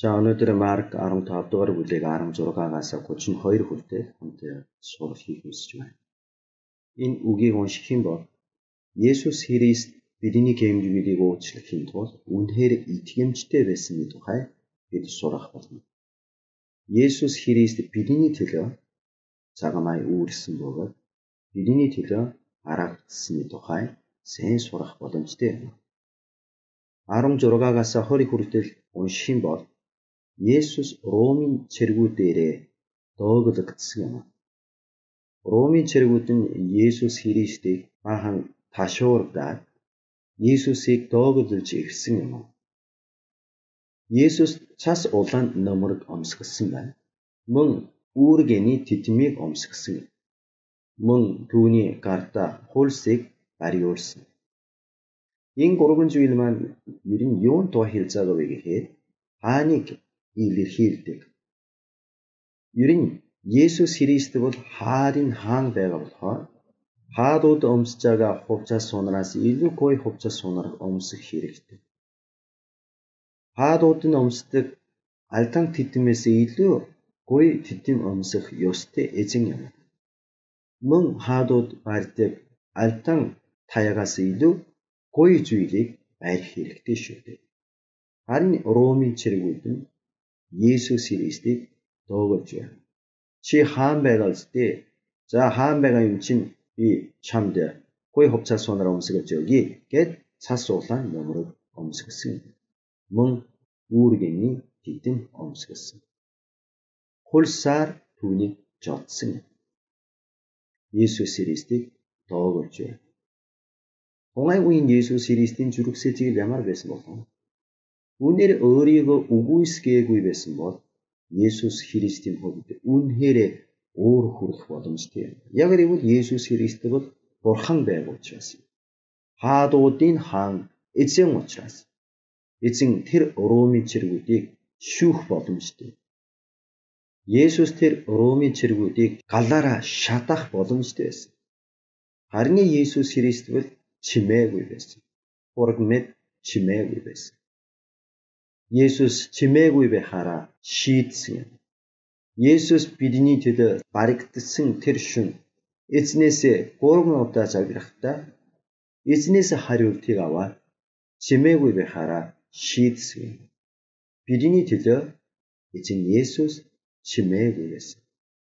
자, 오늘들은 마르크 15-р бүлэг 16-аас 32 хүртэл хамт сурахыг хүсэж байна. Энэ үгийг унших юм бол Есүс Христ бидний гэмжлийг уучлахын тулд үнэхээр итгэмжтэй байсны тухай бид сурах болно. Есүс Христ бидний төлөө цагаамай үүрсэн бөгөөд бидний төлөө аргагдсны тухай сайн сурах боломжтой юм. 16-аас 20 хүртэл унших юм бол Есүс Ромын цэргүүдээрээ доогдогдсон юм. Ромын цэргүүд нь Есүс Христийг бахан ташуурдаад Есүсийг доогдолж ирсэн юм. Есүс цас улаан нөмрөг өмсгсөн байна. Мөн үүргэний титмийг өмсгсөн юм. Мөн түүний гартаа хулсыг бариулсан. Энэ гурван зүйл маань ер нь юунд тухайлж байгаа вэ гэхээр хааныг илэрхийлдэг. Ер нь Есүс Христ бол хаадын хаан байгаа болохоор хаадууд өмсөж байгаа хувцас сунараас илүү гоё хувцас сунаар өмсөх хэрэгтэй. Хаадууд нь өмсдөг альтан титмээс илүү гоё титэм өмсөх ёстой эзэн юм. Мөн хаадууд барьдаг альтан таягаас илүү гоё зүйлийг барих хэрэгтэй шүү дээ. Харин Ромын цэргүүд нь Есүс Христийг доогдож байна. Чи хаан байгаа үстэй. За хаан байгаа юм чинь би чамд гоё хувцас сунаар өмсгөж өгье гэд цас улаан нөмрөг өмсгсөн. Мөн үүргэний титэм өмсгсөн. Хулсаар түүнийг жодсон. Есүс Христийг доогдож байна. Тунгай үеийн Есүс Христийн зүрх сэтгэл ямар байсан болов? Үнээр өөрийгөө үгүйсгээгүй байсан бол Есүс Христийн хувьд үнээр өөр хүрэх боломжтой юм. Яг гэвэл Есүс Христ бол Бурхан байг учраас. Хаадуудын хаан эзэн учраас. Эзэн тэр Ромын цэргүүдийг шүүх боломжтой. Есүс тэр Ромын цэргүүдийг галаараа шатах боломжтой байсан. Харин Есүс Христ бол чимээгүй байсан. Урагмэд чимээгүй байсан. Есүс чимээгүй байхаараа шийдсэн юм. Есүс бидний төлөө баригдсан тэр шөнө эзнээсээ 3 удаа заграхдаа эзнээсээ хариултыг аваад чимээгүй байхаараа шийдсэн юм. Бидний төлөө эзэн Есүс чимээгүй байсан.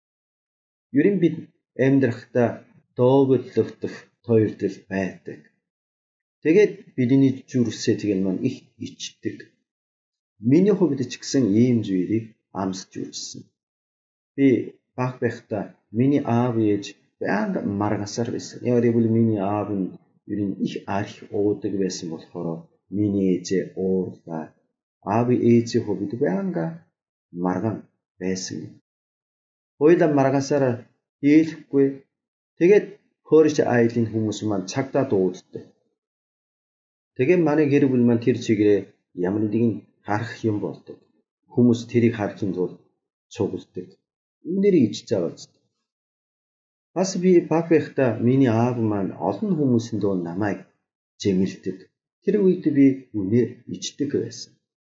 Ер нь бид амьдрахдаа доогдлогдох тойрдол байдаг. Тэгээд бидний зүрх сэтгэл маань их ичдэг. Миний хувьд ч гэсэн ийм зүйлийг амсч үзсэн. Би баг байхдаа миний аав ээж байнга маргасаар байсан. Яг гэвэл миний аав нь ер нь их арх уудаг байсан болохоор миний ээжээ уурлаа. Аав ээжийн хувьд байнга марган байсан. Хоёулаа маргасаар дийлэхгүй. Тэгээд хөрш айлын хүмүүс маань цагдаа дууддаг. Тэгээд манай гэр бүл маань тэр чигээрээ ямар нэгэн харах юм болдог. Хүмүүс тэрийг харахын тулд цугладаг. Үнээр ичж байгаа зү. Бас би баг байхдаа миний аав маань олон хүмүүсийн дунд намайг жимэлдэг. Тэр үед би үнээр ичдэг байсан.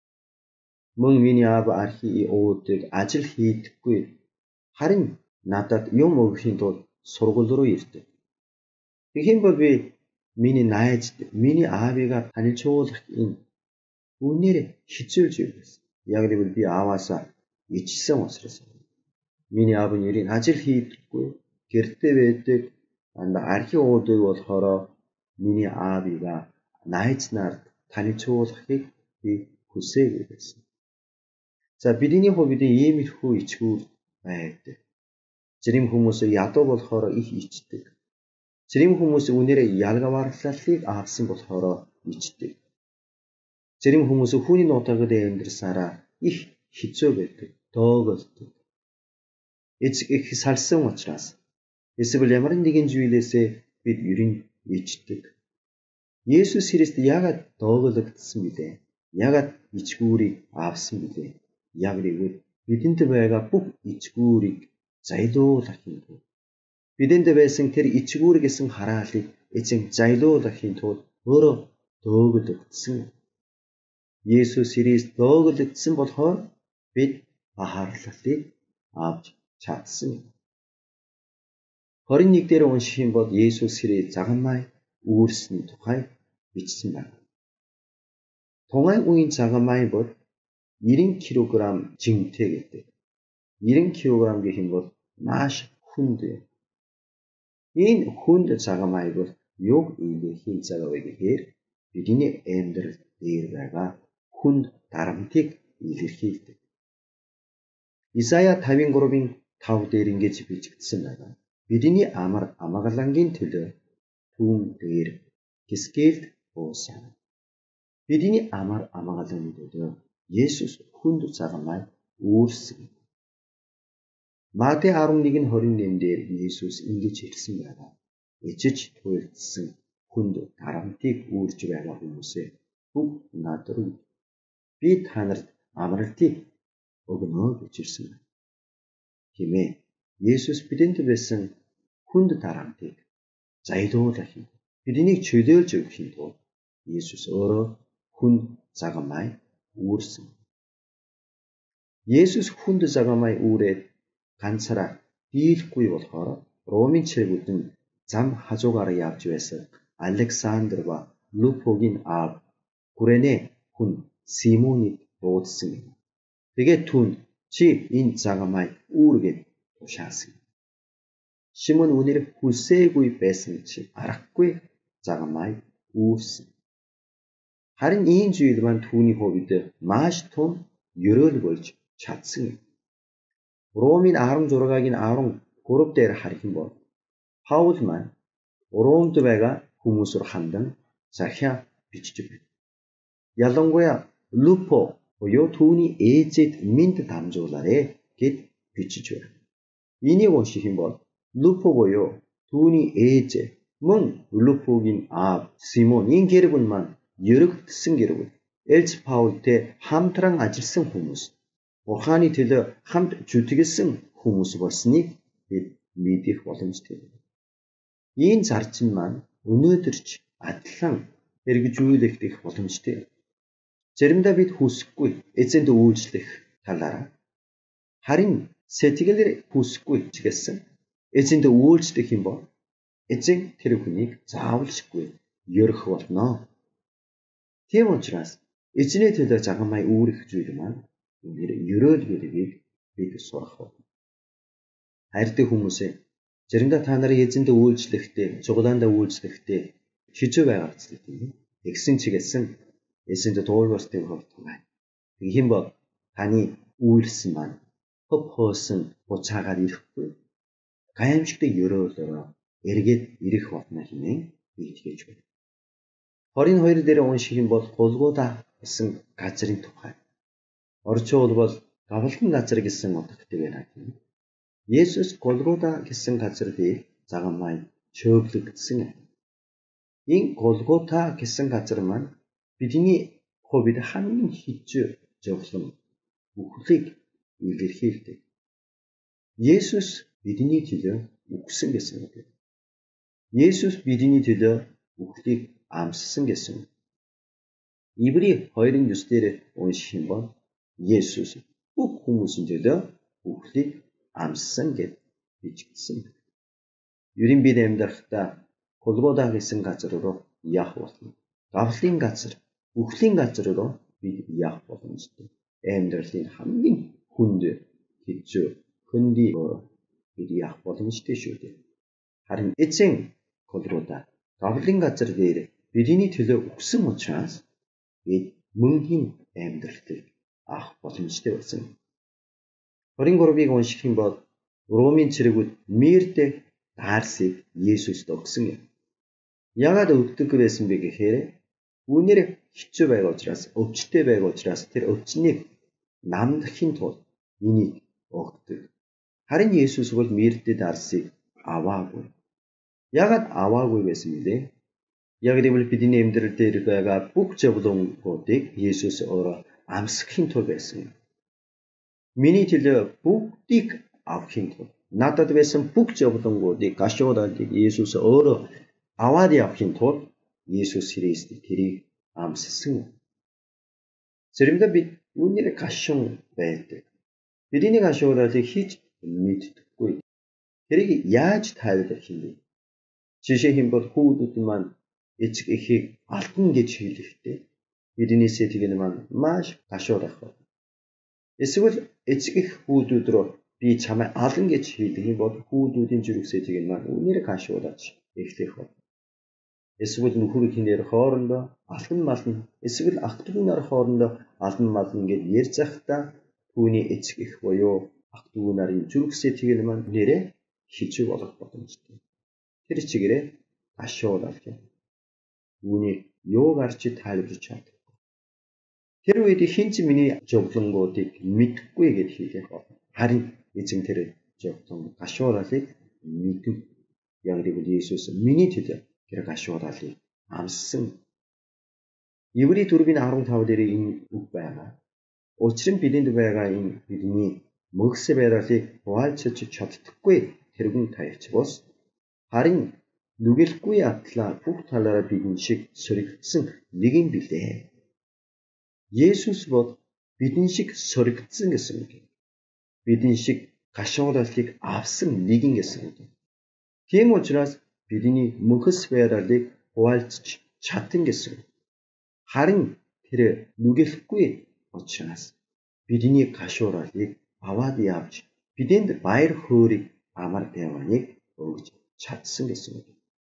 Мөн миний аав архи уудаг, ажил хийдэггүй. Харин надад юм өгөхийн тулд сургууль руу ирдэг. Тэгхийн бол би миний найзд миний аавыгаа танилцуулах энэ үнээр хичээлж байсан. Яг гэвэл би ааваасаа ичсэн учраас. Миний аав нь ерийн ажил хийдэггүй, гэртээ байдаг, архи уудаг болохоор миний аавыгаа найз нарт танилцуулахыг би хүсээгүй байсан. За бидний хувьд иймэрхүү ичгүүр байдаг. Зарим хүмүүс ядуу болохоор их ичдэг. Зарим хүмүүс үнээр ялгаварлалыг авсан болохоор ичдэг. Зарим хүмүүс хүний нутагт амьдрсараа их хэцүү байдаг, доогддог. Их салсан учраас эсвэл ямар нэгэн зүйлээсээ бид ерөн ичдэг. Есүс Христ яагаад доогдсон бilé? Яагаад ичгүүрийг авсан бilé? Яг гэвэл бидэнд байгаа бүх ичгүүрийг зайлуулахын тулд бидэнд байсан тэр ичгүүр гэсэн хараалыг эзэн зайлуулахын тулд өөрөө доогдсон. Есүс Христ доогдсон болохоор бид бахархлыг авч чадсан. 21 дээр унших юм бол Есүс Христ загамай үүрсний тухай бичсэн байна. Тугай үеийн загамай бол 90 кг жинтэй гэдэг. 90 кг гэх юм бол маш хүнд юм. Энэ хүнд загамай бол юг илэрхийлж байгаа вэ гэхээр бидний амьдрал дээр байгаа хүнд дарамтыг илэрхийлдэг. Исая 53-ийн 5 дээр ингэж бичигдсэн байна. Бидний амар амгалангийн төлөө түүн дээр гисгэлд буусан. Бидний амар амгалангийн төлөө Есүс хүнд загамай үүрсэн. Матай 11:28 дээр Есүс ингэж хэлсэн байна. Ичиж туйлдсан хүнд дарамтыг үүрж байгаа хүмүүсээ бүгд над руу би та нарт амралтыг өгнө гэж хэлсэн байна. Хэмээн Есүс бидэнд байсан хүнд дарамтыг зайлуулах юм. Биднийг чөлөөлж өгөх юм бол Есүс өөрөө хүнд загамай үүрсэн. Есүс хүнд загамай үүрээд ганцаараа дийлэхгүй болохоор Ромын цэргүүд нь зам хажуугаараа явж байсан Александр ба Лупогийн аав Күрэнэ хүн Симонийг дуудсан юм. Тэгээд түүнд чи энэ загамай үүргээд тушаасан. Шимон үнээр хүсээгүй байсан чи аргагүй загамай үүрсэн. Харин ийм зүйл маань түүний хувьд маш том ёроол болж чадсан юм. Ромын 16-гийн 13 дээр харах юм бол Паул маань Ромд байгаа хүмүүсээр хандан захиа бичиж байна. Ялангуяа Лупо буюу түүний ээжэд минь дамжуулаарэ гэд бичиж байна. Энийг унших юм бол Лупо буюу түүний ээж мөн Лупогийн аав Симон энэ гэр бүл маань ерөгдсөн гэр бүл. Элч Паултэй хамтран ажилласан хүмүүс. Бурханы төлөө хамт зүтгэлсэн хүмүүс болсныг бид мэдэх боломжтой. Энэ зарчим маань өнөөдөр ч адилхан хэрэгжүүлэгдэх боломжтой. Заримдаа бид хүсэхгүй эзэнд үйлчлэх талаараа харин сэтгэлээр хүсэхгүй ч гэсэн эзэнд үйлчлэх юм бол эзэн тэр хүнийг заавалжгүй ёрох болно. Тийм учраас эзний төлөө загамай үүрэх зүйл маань ёроол гэдгийг бид сурах болно. Хайртай хүмүүсээ заримдаа та нарын эзэнд үйлчлэхдээ, цуглаандаа үйлчлэхдээ хижүү байгаа ч тийм. Тэгсэн ч гэсэн эзэнд дуулууртай хувьд байна. Тэгэх юм бол таны үйлсэн маань хөв хоосон буцаагаар ирэхгүй. Гаймшигтай ёроолоор эргээд ирэх болно хэмээн итгэж байна. 22 дээр унших юм бол Голгота гэсэн газрын тухай. Орчин бол гавлан газар гэсэн утгатай байна тийм. Есүс Голгота гэсэн газар дээр загамай чөөлөгдсөн. Энэ Голгота гэсэн газар маань бидний хувьд хамгийн хичээ зовлон үхлийг илэрхийлдэг. Есүс бидний төлөө үхсэн гэсэн үг. Есүс бидний төлөө үхлийг амссан гэсэн. Ибри 2:9 дээр унших юм бол Есүс бүх хүмүүсийн төлөө үхлийг амссан гэж бичигдсэн. Ерөн бид амьдрахдаа Голгота гэсэн газар руу явах болно. Гавлын газар, үхлийн газар руу бид явах боломжтой. Амьдралын хамгийн хүнд хэцүү хөндий бид явах боломжтой шүү дээ. Харин эзэн Голгота гавлын газар дээр бидний төлөө үхсэн учраас бид мөнхийн амьдралыг авах боломжтой болсон. 23-ыг унших юм бол Ромын цэргүүд Миртэ Дарсыг Есүст өгсөн юм. Яагаад өгдөг байсан бэ гэхээр үүнээр хэцүү байгаа учраас, өвчтэй байгаа учраас тэр өвчнийг намдахын тулд энийг өгдөг. Харин Есүс бол Миртэ Дарсыг аваагүй. Яагаад аваагүй байсан бэ? Яг гэвэл бидний амьдрал дээр байгаа бүх зовлонгуудыг Есүс өөрөө амсахын тулд байсан юм. Миний төлөө бүгдийг авахын тулд надад байсан бүх зовлонгуудыг гашуудаадыг Есүс өөрөө аваад явахын тулд Есүс Христ тэрийг амссан. Заримдаа бид үүнийг гашуун байдаг. Бидний гашуурлыг хийж мэддэггүй. Тэрийг яаж тайлбарлах юм бэ? Жишээ нь бол хүүхдүүд маань эцэг эхийг алдан гэж хэлэхдээ бидний сэтгэл маань маш гашуурах байна. Эсвэл эцэг эх хүүхдүүд рүү би чамайг алан гэж хэлэх юм бол хүүхдүүдийн зүрх сэтгэл маань үнээр гашуурч эхлэх байна. Эсвэл нөхөр хинээр хоорондоо алан малн эсвэл ах トゥ нар хоорондоо алан малн гэж ярьж захтаа түүний эцэг эх буюу ах トゥ нарын зүрх сэтгэл маань нэрээ хижиг болох боломжтой. Тэр чигээрээ гашуурах юм. Үүнийг юу гарч тайлбарч чадахгүй. Тэр үед хинч миний жовлонгуудыг мэдхгүй гэж хэлэх болно. Харин эзэн тэр жовлон гашууралыг мэдв. Яг л Иесус миний төлөө тэр гашууралыг амссан. Еврей 4:15 дээр энэ үг байна. Учир нь бидэнд байгаа энэ бидний мөхс байралыг хуваалцаж чаддаггүй тэргүүн таявч бос харин нүгэлгүй атлаа бүх талаараа бидэн шиг соригдсан нэг юм билээ. Есүс бол бидэн шиг соригдсан гэсэн үг. Бидэн шиг гашууралыг авсан нэгэн гэсэн үг. Тийм учраас бидний мөхс байралыг хуваалцаж чадсан гэсэн үг. Харин тэр нүгэлгүй учраас бидний гашууралыг аваад явж бидэнд баяр хөөргийг амар тайваныг өгж чадсан гэсэн үг.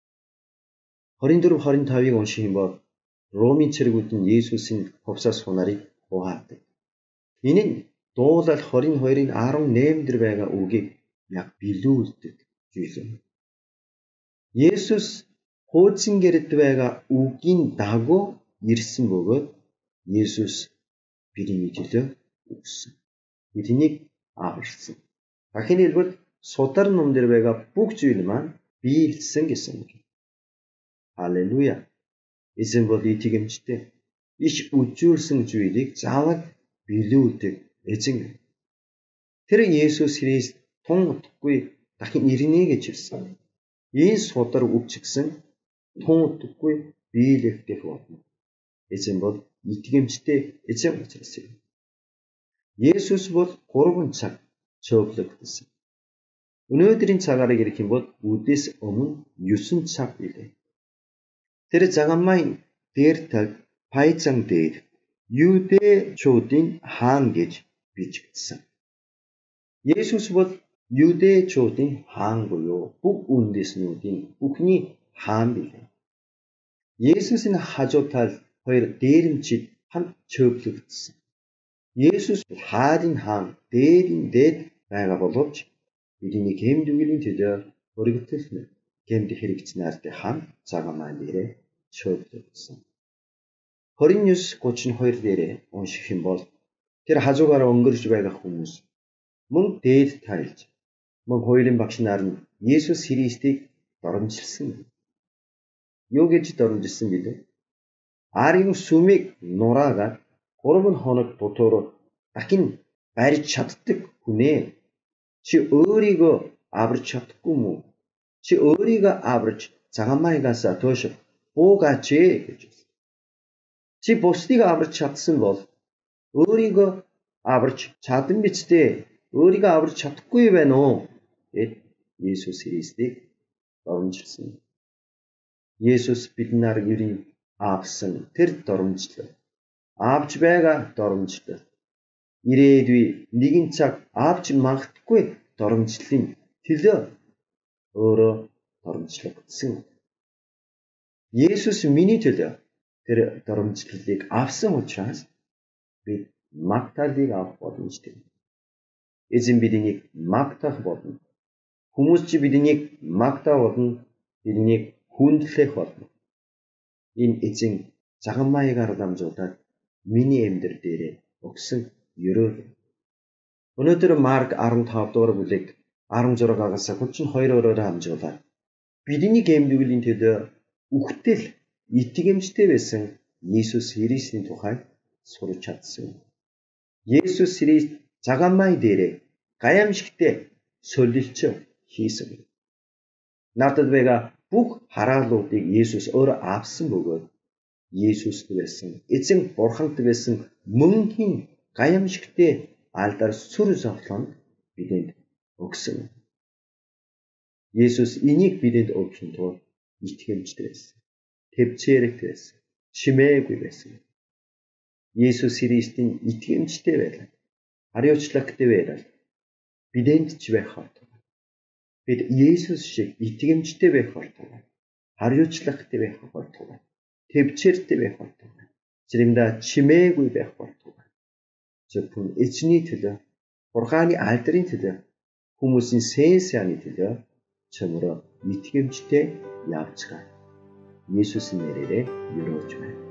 24-25-ыг унших юм бол Ромын цэргүүд нь Есүсийн хувцас хунарыг хуваадаг. Энэ нь дуулал 22:18 дээр байгаа үгийг яг билүүлдэг зүйл юм. Есүс хуучин гэрд байгаа үгийн дагуу ирсэн бөгөөд Есүс бидний төлөө өгсөн. Биднийг аварсан. Дахин хэлбэл судар ном дээр байгаа бүх зүйл маань биелсэн гэсэн үг. Халелуя. Эзэн бол итгэмжтэй. Иш үжүүлсэн зүйлийг заавал билүүлдэг эзэн. Тэр Есүс Христ тун утгагүй дахин ирнэ гэж хэлсэн. Энэ судар үгчгсэн тун утгагүй биелэгдэх болно. Эзэн бол итгэмжтэй эзэн учраас юм. Есүс бол 3 цаг цөөхлөгдсөн. Өнөөдрийн цагаараа ярих юм бол үдээс өмнө 9 цаг билээ. Тэр Загаммайн дээр таг Пайзан дээр Юдэчүүдийн хаан гэж бичигдсэн. Есүс бол Юдэчүүдийн хаан буюу бүх үндэснүүдийн бүхний хаан билээ. Есүсийн хажуу тал хоёр дээрэмчид хамт цөөхлөгдсөн. Есүс хаадын хаан дээрийн дээд байгаа боловч бидний гэмт үглийн төлөө өргөтөлнө. Гэмт хэрэгц нартай хамт Загаммайн дээрээ цөөхлөгдсөн. 29:32 дээрээ унших юм бол тэр хажуугаараа өнгөрч байгаа хүмүүс мөн дээд тайлж мөн хоёрын багш нар нь Есүс Христийг доромжилсан. Юу гэж доромжилсан бэлээ? Аарын сүмийг нураагаад 3 хоног дутуур дахин барьж чаддаг хүнээ. Чи өөрийгөө аварч чадахгүй мүү? Чи өөрийгөө аварч Загаммайгаас тоош буугаач гэж. Чи бусдыг аварч чадсан бол өөрийгөө аварч чадсан биз дээ. Өөрийгөө аварч чадахгүй байна уу? Гэд Есүс Христийг доромжилсан. Есүс биднээр юрийн авсан тэр доромжлол. Авч байгаа доромжлол. Ирээдүй нэгэн цаг авч магтахгүй доромжлын төлөө өөрөө доромжлогдсон. Есүс миний төлөө тэр доромжлолыг авсан учраас бид магтаалыг авах боломжтой. Эзэн биднийг магтаах болно. Хүмүүс чи биднийг магтаах болно. Биднийг хүндлэх болно. Энэ эзэн Загаммайгаар дамжуулаад миний амьдрал дээр өгсөн ёроо. Өнөөдөр Марк 15 дугаар бүлэг 16-аас 32-оор хамжуулаад бидний гэмдүглийн төлөө үхтэл итгэмжтэй байсан Есүс Христийн тухай сурч чадсан. Есүс Христ Загаммай дээрээ гайхамшигтай солилч хийсэн. Надад байгаа бүх хараалуудыг Есүс өөрөө авсан бөгөөд Есүстэй байсан, эзэн Бурхантай байсан мөнхийн гайхамшигтээ алдар сүр зовлонд бидэнд өгсөн. Есүс энийг бидэнд өгсөн тул итгэмжтэй байсан. Төвчээрэгтэй байсан. Чимээгүй байсан. Есүс Христийн итгэмжтэй байлаа. Хариуцлагатай байлаа. Бидэнд ч байх хортой. Бид Есүс шиг итгэмжтэй байх хортой. Хариуцлагатай байх хортой. Төвчээртэй байх хортой. Заримдаа чимээгүй байх хортой. Зөвхөн эзний төлөө, Бурханы алдрын төлөө, хүмүүсийн сэн сайхны төлөө чамраа итгэмжтэй явцгаа. Есүсийн нэрээр юрооч байна.